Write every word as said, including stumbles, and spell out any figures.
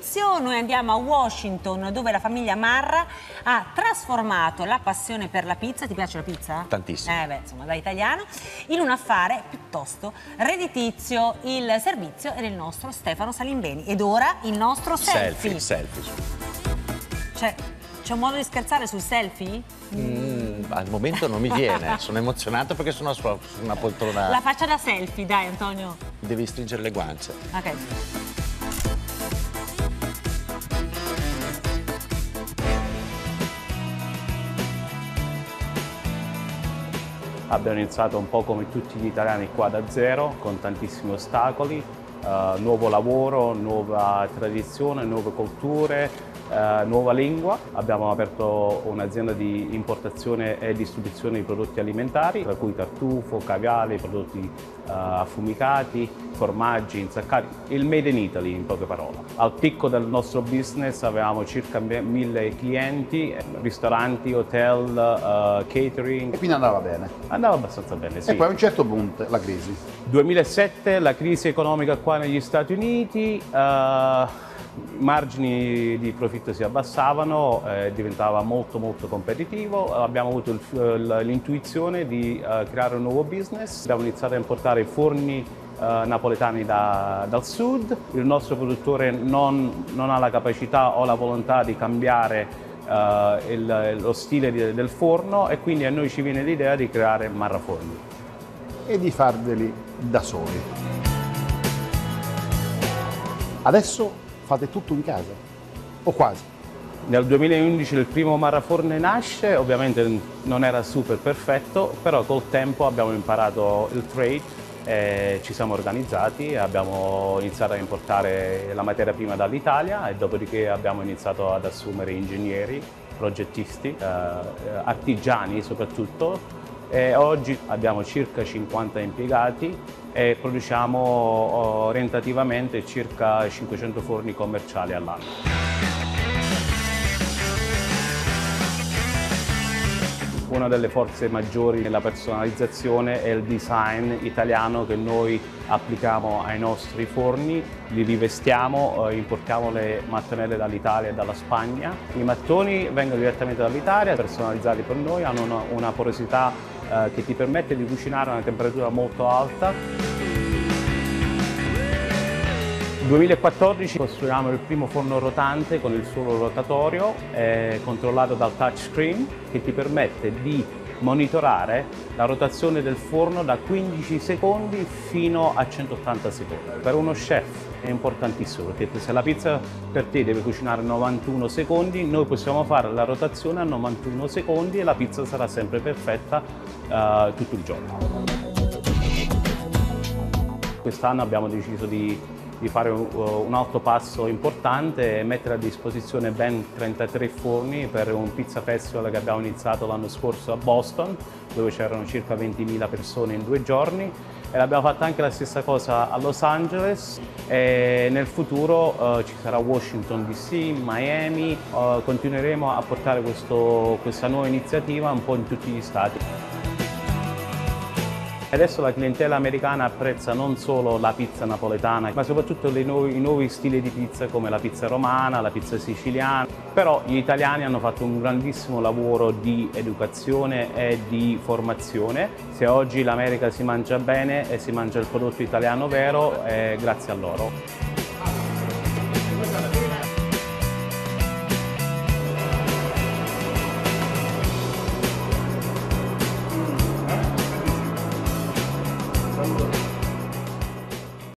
Fabrizio. Noi andiamo a Washington, dove la famiglia Marra ha trasformato la passione per la pizza, ti piace la pizza? Tantissimo. Eh beh, insomma, da italiano, in un affare piuttosto redditizio. Il servizio è del nostro Stefano Salimbeni. Ed ora il nostro selfie. Selfie, selfie. Cioè, c'è un modo di scherzare sul selfie? Mm, al momento non mi viene, sono emozionato perché sono su una poltrona. La faccia da selfie, dai Antonio. Devi stringere le guance. Ok. Abbiamo iniziato un po' come tutti gli italiani qua da zero, con tantissimi ostacoli, eh, nuovo lavoro, nuova tradizione, nuove culture, eh, nuova lingua. Abbiamo aperto un'azienda di importazione e distribuzione di prodotti alimentari, tra cui tartufo, caviale, prodotti eh, affumicati, formaggi, insaccati, il made in Italy in poche parole. Al picco del nostro business avevamo circa mille clienti, ristoranti, hotel, uh, catering. E quindi andava bene? Andava abbastanza bene, sì. E poi a un certo punto la crisi. duemilasette, la crisi economica qua negli Stati Uniti, uh, i margini di profitto si abbassavano, eh, diventava molto molto competitivo. Abbiamo avuto l'intuizione di uh, creare un nuovo business. Abbiamo iniziato a importare forni uh, napoletani da, dal sud. Il nostro produttore non, non ha la capacità o la volontà di cambiare uh, il, lo stile di, del forno, e quindi a noi ci viene l'idea di creare Marra Forni. E di farveli da soli. Adesso fate tutto in casa? O quasi? Nel duemilaundici il primo Marra Forni nasce, ovviamente non era super perfetto, però col tempo abbiamo imparato il trade, e ci siamo organizzati, abbiamo iniziato a importare la materia prima dall'Italia e dopodiché abbiamo iniziato ad assumere ingegneri, progettisti, eh, artigiani soprattutto, e oggi abbiamo circa cinquanta impiegati e produciamo orientativamente circa cinquecento forni commerciali all'anno. Una delle forze maggiori nella personalizzazione è il design italiano che noi applichiamo ai nostri forni, li rivestiamo, eh, importiamo le mattonelle dall'Italia e dalla Spagna. I mattoni vengono direttamente dall'Italia, personalizzati per noi, hanno una, una porosità eh, che ti permette di cucinare a una temperatura molto alta. duemilaquattordici costruiamo il primo forno rotante con il suolo rotatorio, eh, controllato dal touchscreen, che ti permette di monitorare la rotazione del forno da quindici secondi fino a centottanta secondi. Per uno chef è importantissimo, perché se la pizza per te deve cucinare novantuno secondi, noi possiamo fare la rotazione a novantuno secondi e la pizza sarà sempre perfetta uh, tutto il giorno. Quest'anno abbiamo deciso di di fare un, un altro passo importante e mettere a disposizione ben trentatré forni per un pizza festival che abbiamo iniziato l'anno scorso a Boston, dove c'erano circa ventimila persone in due giorni, e l'abbiamo fatta anche la stessa cosa a Los Angeles, e nel futuro uh, ci sarà Washington D C, Miami, uh, continueremo a portare questo, questa nuova iniziativa un po' in tutti gli stati. Adesso la clientela americana apprezza non solo la pizza napoletana, ma soprattutto i nuovi, i nuovi stili di pizza come la pizza romana, la pizza siciliana. Però gli italiani hanno fatto un grandissimo lavoro di educazione e di formazione. Se oggi l'America si mangia bene e si mangia il prodotto italiano vero, è grazie a loro.